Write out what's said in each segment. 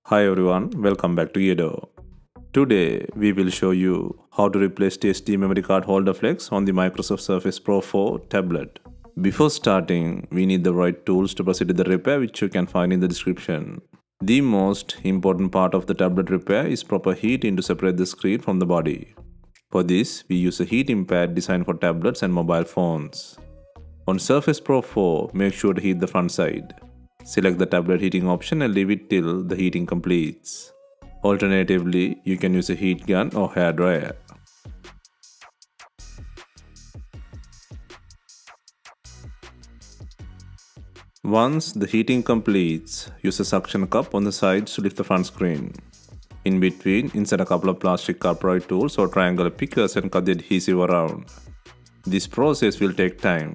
Hi everyone, welcome back to DYOR. Today we will show you how to replace the SD memory card holder flex on the Microsoft Surface Pro 4 tablet. Before starting, we need the right tools to proceed with the repair, which you can find in the description. The most important part of the tablet repair is proper heating to separate the screen from the body. For this, we use a heating pad designed for tablets and mobile phones. On Surface Pro 4, make sure to heat the front side. Select the tablet heating option and leave it till the heating completes. Alternatively, you can use a heat gun or hair dryer. Once the heating completes, use a suction cup on the sides to lift the front screen. In between, insert a couple of plastic upright tools or triangular pickers and cut the adhesive around. This process will take time.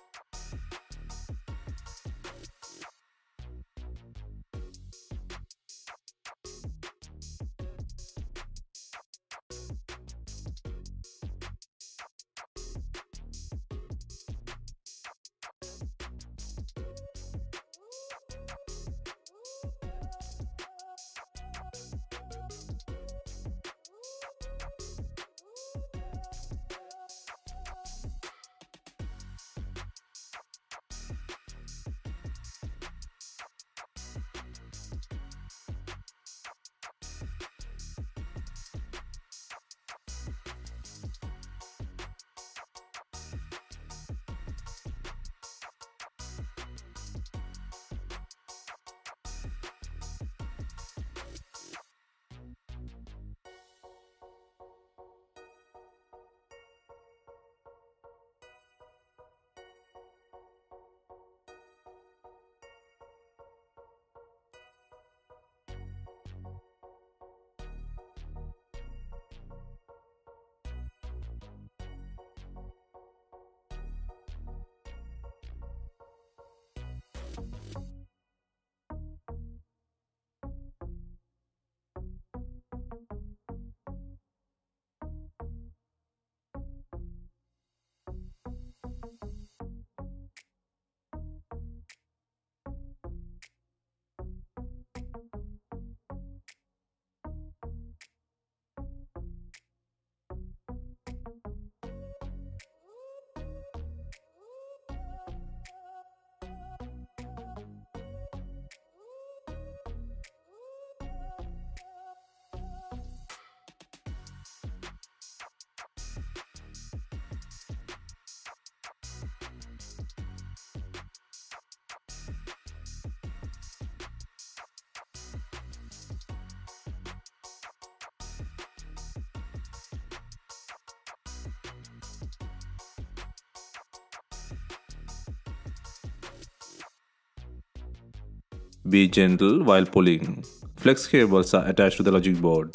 Be gentle while pulling. Flex cables are attached to the logic board.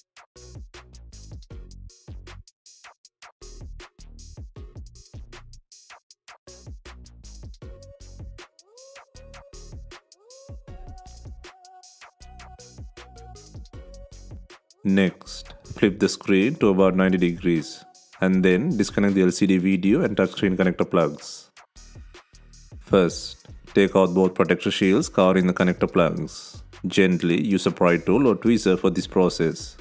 Next, flip the screen to about 90 degrees and then disconnect the LCD video and touchscreen connector plugs. First, take out both protector shields covering the connector plugs. Gently use a pry tool or tweezer for this process.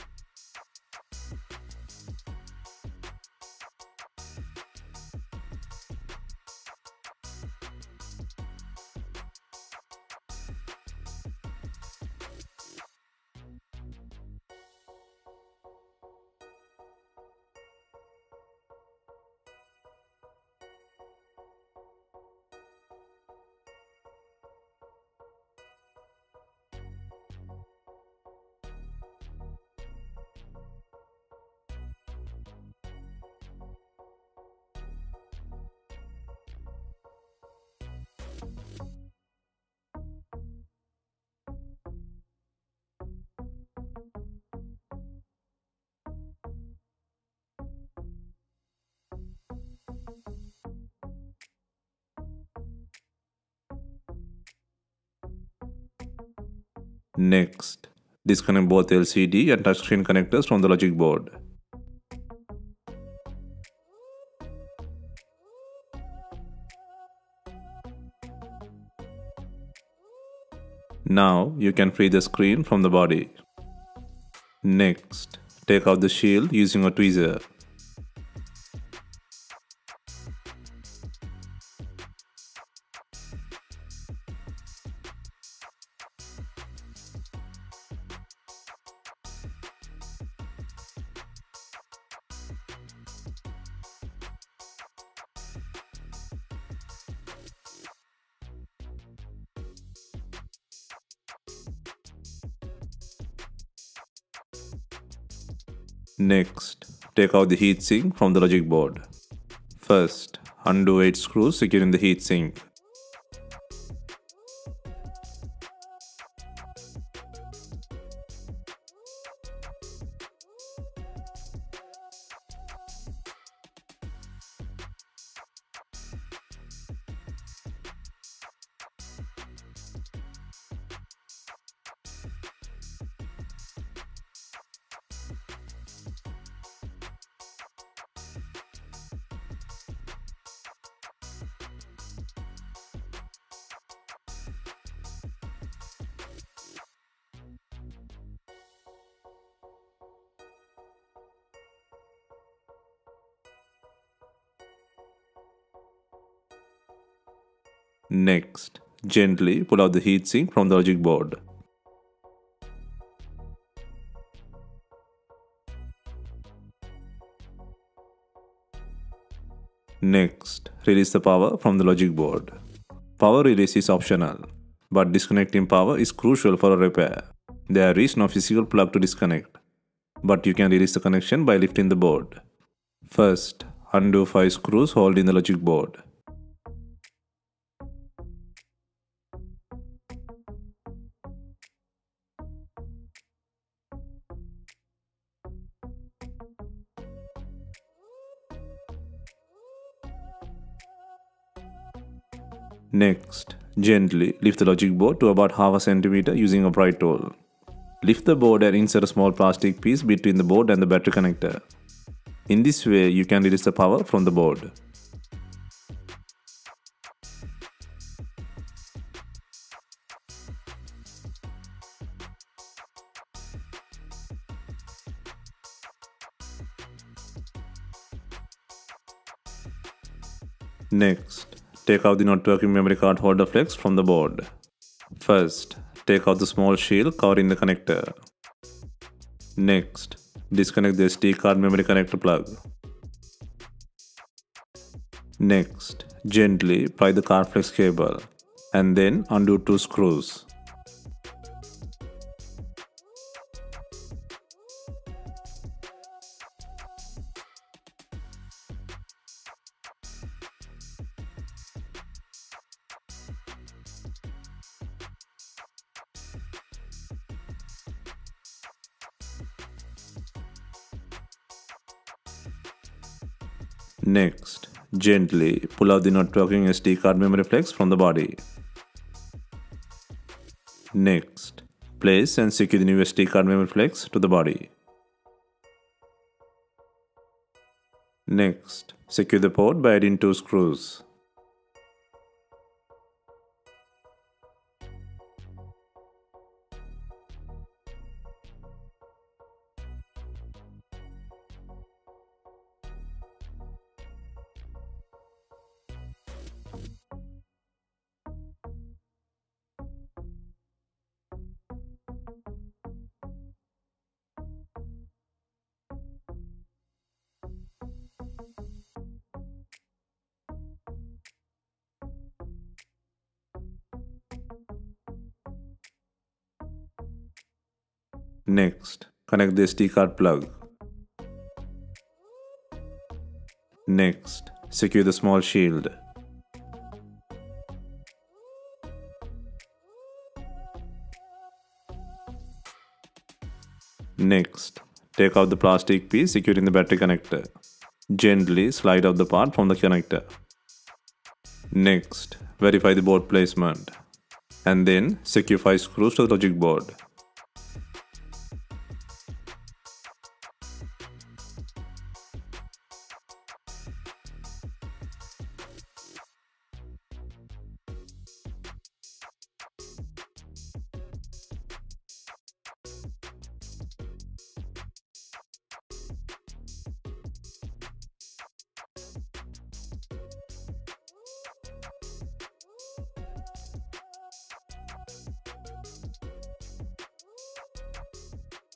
Next, disconnect both LCD and touchscreen connectors from the logic board. Now you can free the screen from the body. Next, take out the shield using a tweezer. Next, take out the heatsink from the logic board. First, undo 8 screws securing the heatsink. Next, gently pull out the heatsink from the logic board. Next, release the power from the logic board. Power release is optional, but disconnecting power is crucial for a repair. There is no physical plug to disconnect, but you can release the connection by lifting the board. First, undo 5 screws holding the logic board. Next, gently lift the logic board to about half a centimeter using a pry tool. Lift the board and insert a small plastic piece between the board and the battery connector. In this way, you can release the power from the board. Next, take out the not working memory card holder flex from the board. First, take out the small shield covering the connector. Next, disconnect the SD card memory connector plug. Next, gently pry the card flex cable and then undo 2 screws. Next, gently pull out the not working SD card memory flex from the body. Next, place and secure the new SD card memory flex to the body. Next, secure the port by adding 2 screws. Next, connect the SD card plug. Next, secure the small shield. Next, take out the plastic piece securing the battery connector. Gently slide out the part from the connector. Next, verify the board placement. And then secure 5 screws to the logic board.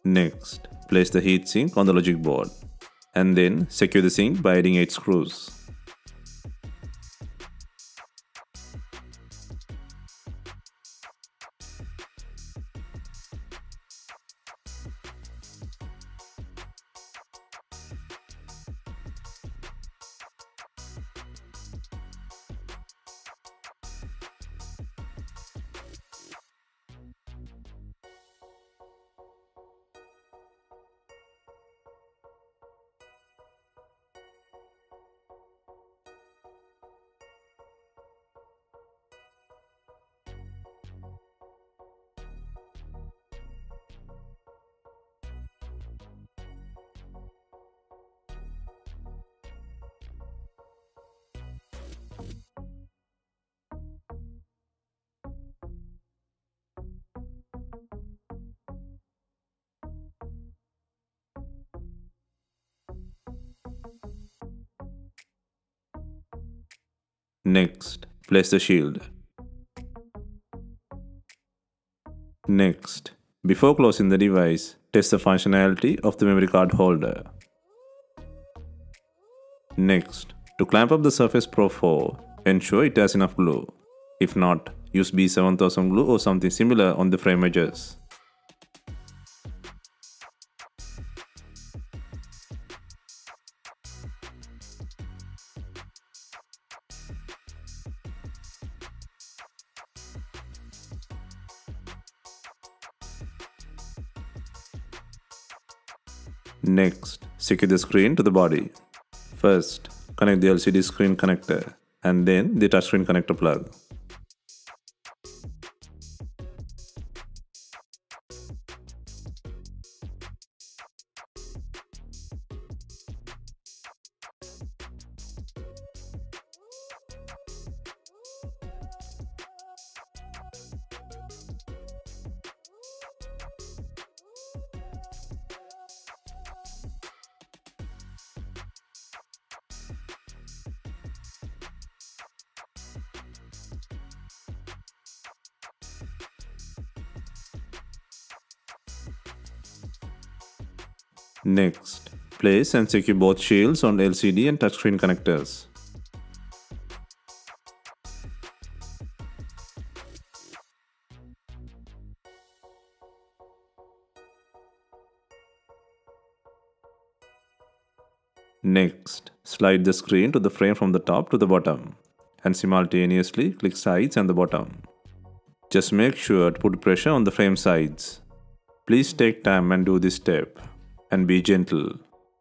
Next, place the heatsink on the logic board and then secure the sink by adding 8 screws. Next, place the shield. Next, before closing the device, test the functionality of the memory card holder. Next, to clamp up the Surface Pro 4, ensure it has enough glue. If not, use B7000 glue or something similar on the frame edges. Next, secure the screen to the body. First, connect the LCD screen connector and then the touchscreen connector plug. Next, place and secure both shields on LCD and touchscreen connectors. Next, slide the screen to the frame from the top to the bottom and simultaneously click sides and the bottom. Just make sure to put pressure on the frame sides. Please take time and do this step. And be gentle.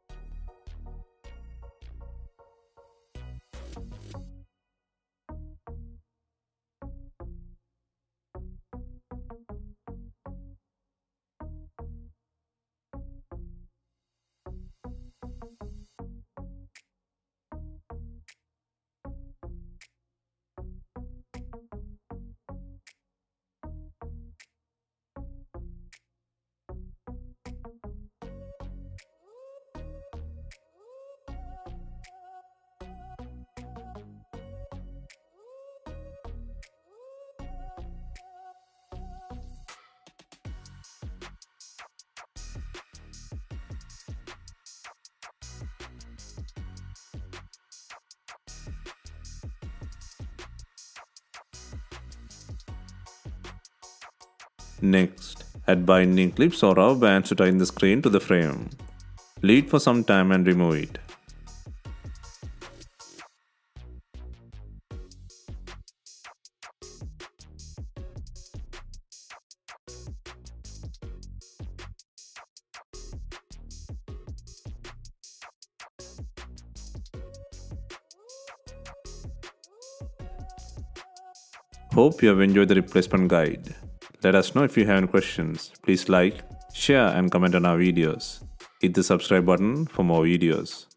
Next, add binding clips or rubber bands to tighten the screen to the frame. Leave for some time and remove it. Hope you have enjoyed the replacement guide. Let us know if you have any questions. Please like, share and comment on our videos. Hit the subscribe button for more videos.